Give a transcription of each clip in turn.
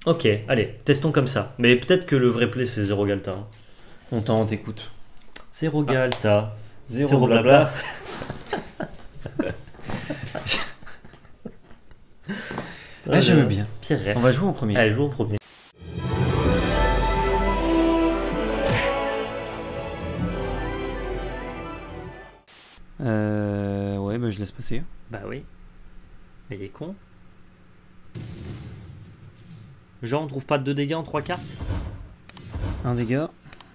Ok, allez, testons comme ça. Mais peut-être que le vrai play c'est Zéro Galta. Hein. On t'écoute. Zéro Galta. Zéro blabla. Ah, j'aime bien. Pierre Ref. On va jouer en premier. Allez, joue en premier. Ouais, bah je laisse passer. Bah oui. Mais il est con. Genre, on trouve pas de 2 dégâts en 3 cartes. Un dégât.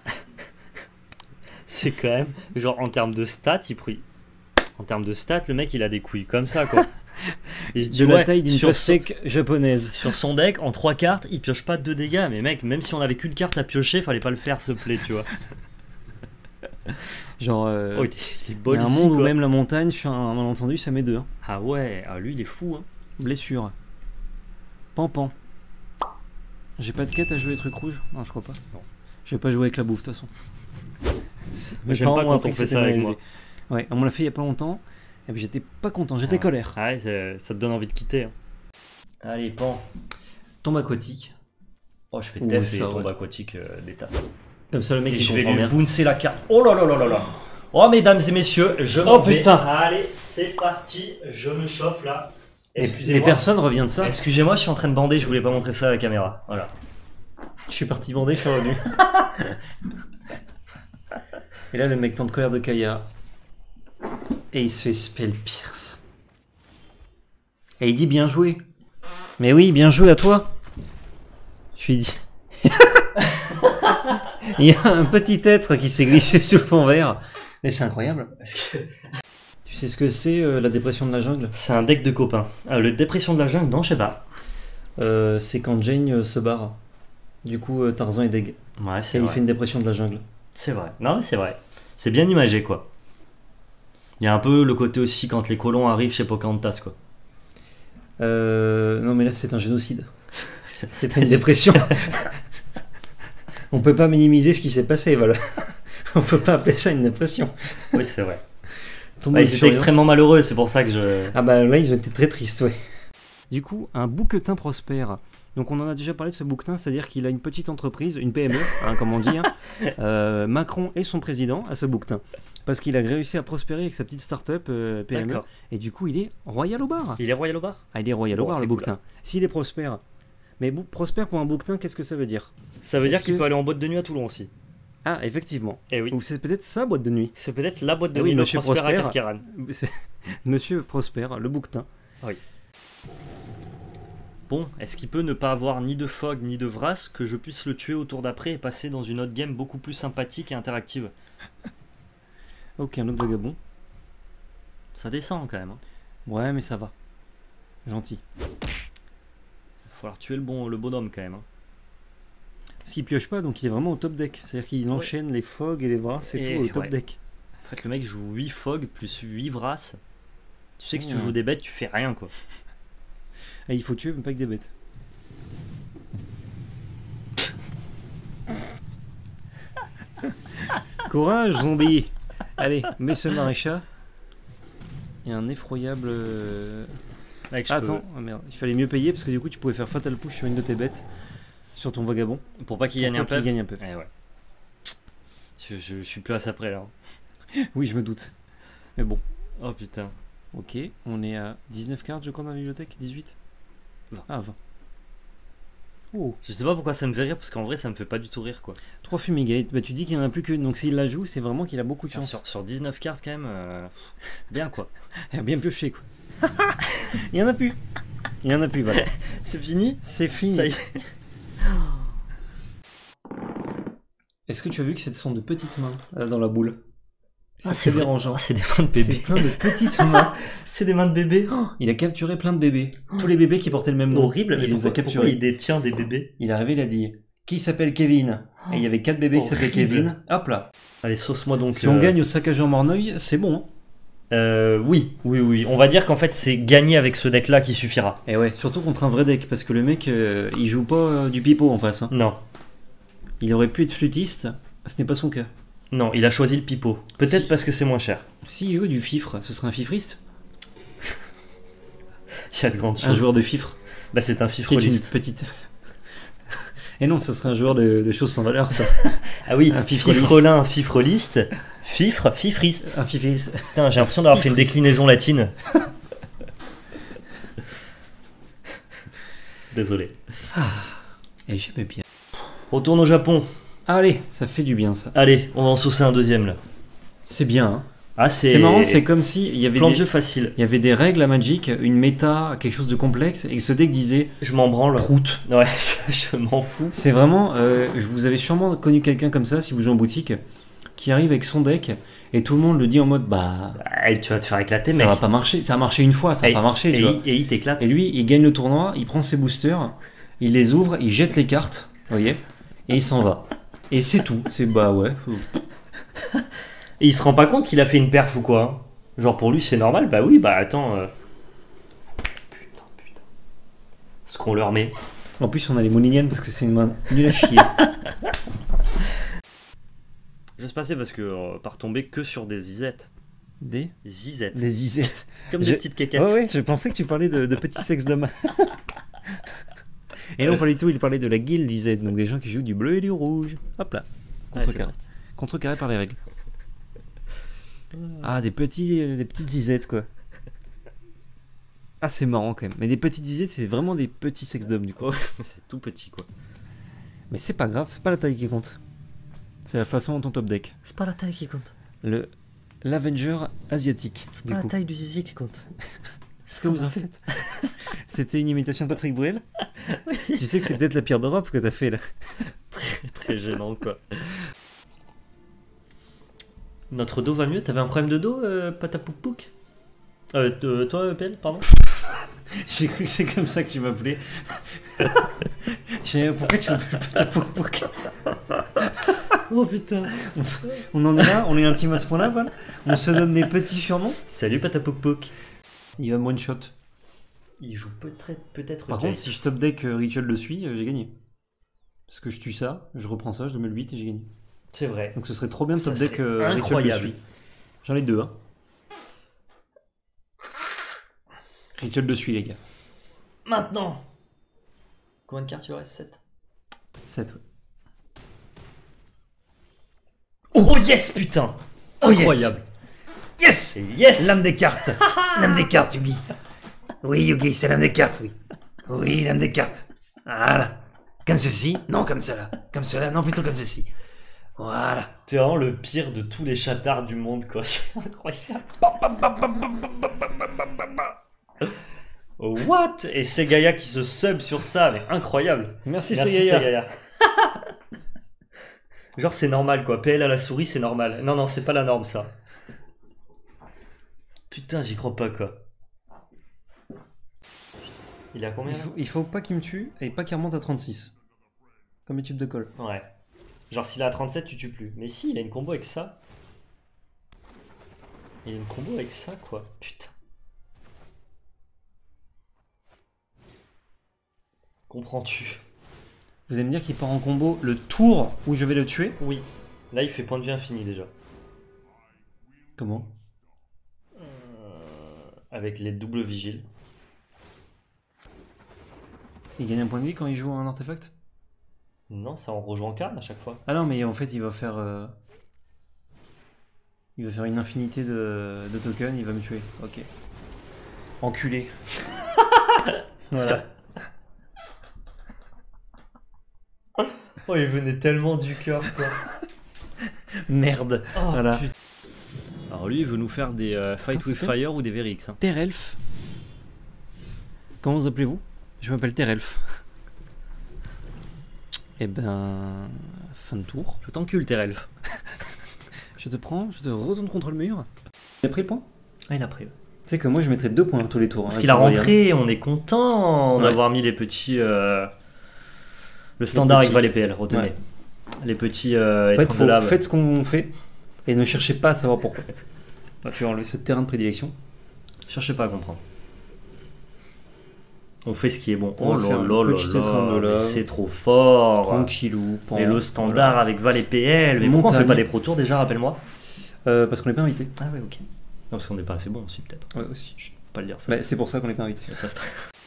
C'est quand même. Genre, en termes de stats, il prie. En termes de stats, le mec il a des couilles comme ça quoi. Il se dit, De la ouais, taille d'une pastèque japonaise. Sur son deck, en 3 cartes, il pioche pas de 2 dégâts. Mais mec, même si on avait qu'une carte à piocher, fallait pas le faire ce play, tu vois. Genre, Oh, il est il y a ballsy, un monde où quoi. même la montagne, sur un malentendu, ça met 2. Hein. Ah ouais, ah, lui il est fou. Hein. Blessure. Pampan. J'ai pas de quête à jouer les trucs rouges? Non, je crois pas. Non. Je vais pas jouer avec la bouffe de toute façon. Mes J'aime parents pas m'ont quand appris on que fait c'était ça mal avec élevé. moi. Ouais, on me l'a fait il y a pas longtemps. Et puis j'étais pas content, j'étais colère. Ah ouais, ça te donne envie de quitter. Hein. Allez, pan. Tombe aquatique. Oh, je fais Ouh, tef et ça, tombe ouais. aquatique d'état. Comme ça, le mec Et il je vais comprend lui bien. bouncer la carte. Oh là là là là là. Oh mesdames et messieurs, je Oh, m'en vais. putain. Allez, c'est parti, je me chauffe là. Et Excusez-moi. personne revient de ça. Excusez-moi, je suis en train de bander, je voulais pas montrer ça à la caméra. Voilà. Je suis parti bander, je suis revenu. Et là, le mec tente colère de Kaya. Et il se fait spell pierce. Et il dit bien joué. Mais oui, bien joué à toi. Je lui dis. Il y a un petit être qui s'est glissé sous le fond vert. Mais c'est incroyable. Tu sais ce que c'est la dépression de la jungle? C'est un deck de copains. Le dépression de la jungle, non, je sais pas. C'est quand Jane se barre. Du coup, Tarzan est deg. Ouais, Et c'est il vrai. fait une dépression de la jungle. C'est vrai. Non, mais c'est vrai. C'est bien imagé, quoi. Il y a un peu le côté aussi quand les colons arrivent chez Pocahontas, quoi. Non, mais là, c'est un génocide. C'est pas une dépression. On peut pas minimiser ce qui s'est passé, voilà. On peut pas appeler ça une dépression. Oui, c'est vrai. Tombe Ils sur étaient rien. extrêmement malheureux, c'est pour ça que je... Ah bah là, ils ont été très tristes, ouais. Du coup, un bouquetin prospère. Donc on en a déjà parlé de ce bouquetin, c'est-à-dire qu'il a une petite entreprise, une PME, hein, comme on dit. Hein. Macron est son président à ce bouquetin. Parce qu'il a réussi à prospérer avec sa petite start-up PME. D'accord. Et du coup, il est royal au bar. Il est royal au bar? Ah, il est royal au Bon, bar, c'est le cool, bouquetin. S'il est prospère. Mais prospère pour un bouquetin, qu'est-ce que ça veut dire? Ça veut dire Est-ce qu'il que- peut aller en boîte de nuit à Toulon aussi. Ah, effectivement. Eh oui. Ou c'est peut-être sa boîte de nuit. C'est peut-être la boîte de Ah oui, nuit de Monsieur Prosper à Prosper. Carcaran. C'est Monsieur Prosper, le bouquetin. Bon, est-ce qu'il peut ne pas avoir ni de Fog ni de Vras, que je puisse le tuer au tour d'après et passer dans une autre game beaucoup plus sympathique et interactive? Ok, un autre vagabond. Ça descend quand même. Hein. Ouais, mais ça va. Gentil. Il va falloir tuer le bonhomme quand même. Hein. Parce qu'il pioche pas, donc il est vraiment au top deck. C'est-à-dire qu'il enchaîne les fogs et les bras, c'est Et tout au top ouais. deck. En fait, le mec joue 8 Fog plus 8 Vras. Tu sais que si tu Oh. joues des bêtes, tu fais rien quoi. Et il faut tuer, mais pas que des bêtes. Courage, zombie. Allez, mets ce maréchal. Il y a un effroyable... Mec, je Attends, ah merde, il fallait mieux payer parce que du coup tu pouvais faire fatal push sur une de tes bêtes. Sur ton vagabond. pour pas qu'il gagne Pour un pas qu'il peu. gagne un peu. Eh ouais. Je suis plus à ça près là. Oui, je me doute. Mais bon. Oh putain. Ok, on est à 19 cartes, je crois, dans la bibliothèque. 18 20. Ah, 20. Oh, Je sais pas pourquoi ça me fait rire, parce qu'en vrai ça me fait pas du tout rire quoi. 3 fumigate. Bah, tu dis qu'il n'y en a plus qu'une. Donc s'il la joue, c'est vraiment qu'il a beaucoup de chance. Sur 19 cartes quand même, bien quoi. Il a bien pioché, quoi. Il y en a plus. Il y en a plus, voilà. C'est fini? C'est fini. Ça y est. Est-ce que tu as vu que ce sont de petites mains là, dans la boule? Ah, C'est vrai. dérangeant. Ah, c'est des mains de C'est bébé. plein de petites mains. C'est des mains de bébé. Il a capturé plein de bébés. Tous les bébés qui portaient le même nom. Horrible, mais Il les a pourquoi capturés. il détient des bébés? Il est arrivé, il a dit qui s'appelle Kevin. Et il y avait 4 bébés qui s'appelaient Horrible. Kevin. Hop là. Allez, sauce-moi donc. Si on gagne au saccage en Morneuil, c'est bon. Hein. Oui. On va dire qu'en fait c'est gagner avec ce deck là qui suffira. Et ouais, surtout contre un vrai deck, parce que le mec, il joue pas du pipeau en face. Hein. Non. Il aurait pu être flûtiste, ce n'est pas son cas. Non, il a choisi le pipeau. Peut-être Si. parce que c'est moins cher. S'il joue du fifre, ce serait un fifriste? Il y a de grandes Un choses. joueur de fifre Bah c'est un qui est une fifreliste. petite... Et non, ce serait un joueur de choses sans valeur, ça. Ah oui, Un fifreliste. fifrelin, fifreliste, fifriste. Un fifis. Putain, j'ai l'impression d'avoir fait une déclinaison latine. Désolé. Et j'aimais bien. Retourne au Japon. Allez, ça fait du bien, ça. Allez, on va en saucer un deuxième là. C'est bien, hein. Ah, C'est marrant, c'est comme si il y avait plan de des... jeu facile. Il y avait des règles à Magic, une méta, quelque chose de complexe, et que ce deck disait Je m'en branle. prout. Ouais, je m'en fous. C'est vraiment. Vous avez sûrement connu quelqu'un comme ça, si vous jouez en boutique, qui arrive avec son deck, et tout le monde le dit en mode bah. Ah, tu vas te faire éclater, Ça mec. va pas marcher. Ça a marché une fois, ça a pas marché, tu vois. Et il t'éclate. Et lui, il gagne le tournoi, il prend ses boosters, il les ouvre, il jette les cartes, vous voyez, et il s'en va. Et c'est tout. C'est bah ouais. Et il se rend pas compte qu'il a fait une perf ou quoi, hein. Genre pour lui c'est normal, bah oui, bah attends. Putain. Ce qu'on leur met. En plus, on a les Mouliniennes parce que c'est une main nulle à chier. Je se passais parce que par tomber que sur des zizettes. Des Zizettes. zizettes. Comme des petites quéquettes. Ouais, je pensais que tu parlais de petits sexes d'hommes. Et non, pas du tout, il parlait de la guilde zizette, donc des gens qui jouent du bleu et du rouge. Hop là. Ouais, Contrecarré. Contrecarré par les règles. Ah, des petites zizettes, quoi. Ah, c'est marrant quand même. Mais des petites zizettes, c'est vraiment des petits sexes d'hommes, du coup. Ouais, c'est tout petit quoi. Mais c'est pas grave, c'est pas la taille qui compte. C'est la façon dont on top deck. C'est pas la taille qui compte. L'Avenger asiatique. C'est du pas coup. la taille du zizi qui compte. Ce que vous en faites. C'était une imitation de Patrick Bruel. Tu sais que c'est peut-être la pire d'Europe que t'as fait là. Très gênant quoi. Notre dos va mieux. T'avais un problème de dos, Patapouk? Toi, PL, pardon. J'ai cru que c'est comme ça que tu m'appelais. Pourquoi tu m'appelles Patapouk? Oh putain. On en est là, on est intime à ce point-là, voilà. On se donne des petits surnoms. Salut Patapouk. Il va me one shot. Il joue peut-être. Par contre, si je top deck Rituel le suit, j'ai gagné. Parce que je tue ça, je reprends ça, je le mets le 8 et j'ai gagné. C'est vrai. Donc ce serait trop bien de Ça top deck serait Rituel le incroyable. suit. J'en ai deux, hein. Rituel de suit, les gars. Maintenant. Combien de cartes il reste? 7. 7, ouais. Oh yes putain. Incroyable. Yes. Yes. L'âme des cartes. L'âme des cartes, Yugi. Oui, Yugi, c'est l'âme des cartes, oui. Oui, l'âme des cartes. Voilà. Comme ceci. Non, comme cela. Comme cela. Non, plutôt comme ceci. Voilà. T'es vraiment le pire de tous les chatards du monde quoi. C'est incroyable. What? Et c'est Gaïa qui se sub sur ça, mais incroyable. Merci, Merci Gaïa. Genre c'est normal quoi. PL à la souris c'est normal. Non, c'est pas la norme ça. Putain, j'y crois pas quoi. Il est à combien là Il faut pas qu'il me tue et pas qu'il remonte à 36. Comme les tubes de colle. Ouais. Genre s'il est à 37 tu tues plus. Mais si, il a une combo avec ça. Il a une combo avec ça quoi. Putain. Comprends-tu? Vous allez me dire qu'il part en combo le tour où je vais le tuer? Oui. Là il fait point de vie infini déjà. Comment? Avec les doubles vigiles. Il gagne un point de vie quand il joue un artefact? Non, ça en rejoint Karn à chaque fois. Ah non, mais en fait, il va faire une infinité de tokens, il va me tuer. Ok. Enculé. Voilà. Oh, il venait tellement du cœur quoi. Merde. Oh, Voilà. putain. Alors lui, il veut nous faire des Fight Comment with ça s'appelle Fire ou des Verix. Hein. Terelf. Comment vous appelez-vous? Je m'appelle Terelf. Eh ben... Fin de tour. Je t'encule, Terelf. Je te prends, je te retourne contre le mur. Il a pris le point? Ah, il a pris. Tu sais que moi je mettrais 2 points tous les tours. Parce hein, qu'il a avec son rentré, on est content Ouais. d'avoir mis les petits... Le standard avec petits. Valet PL, retenez. Ouais. Les petits En fait, étrangles de lave. faites ce qu'on fait et ne cherchez pas à savoir pourquoi. Là, tu vas enlever ce terrain de prédilection. Cherchez pas à comprendre. On fait ce qui est bon. On Oh va faire là une là petite là étreinte de là, lave. c'est trop fort. Tranquillou. Et le standard avec Valet PL. Mais pourquoi on fait pas des Pro Tours déjà, rappelle-moi? Parce qu'on n'est pas invité. Ah ouais, ok. Non, parce qu'on n'est pas assez bon aussi, peut-être. Ouais, aussi. Je peux pas le dire ça. Bah, c'est pour ça qu'on n'est pas invité. Ils savent pas.